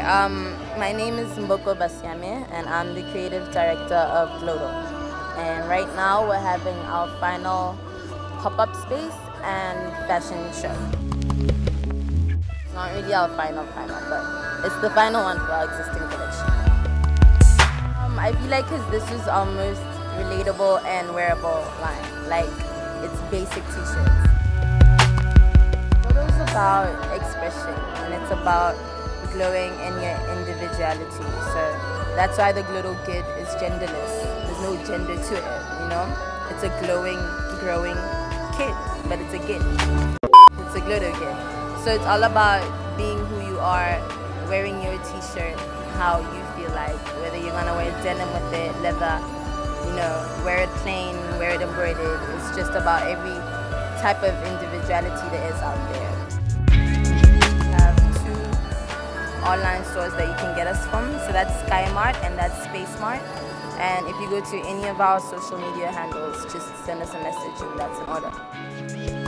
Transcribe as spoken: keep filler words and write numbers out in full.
Um, my name is Mboko Basiame and I'm the creative director of Glotto. And right now we're having our final pop-up space and fashion show. It's not really our final final, but it's the final one for our existing collection. Um, I feel like cause this is our most relatable and wearable line. Like, it's basic t-shirts. Glotto is about expression and it's about glowing in your individuality. So that's why the Glotto kid is genderless. There's no gender to it, you know? It's a glowing, growing kid, but it's a kid. It's a Glotto kid. So it's all about being who you are, wearing your t-shirt how you feel like, whether you're gonna wear denim with it, leather, you know, wear it plain, wear it embroidered. It's just about every type of individuality there is out there. We have two online stores that you can get us from. So that's Sky Mart and that's Space Mart. And if you go to any of our social media handles, just send us a message and that's an order.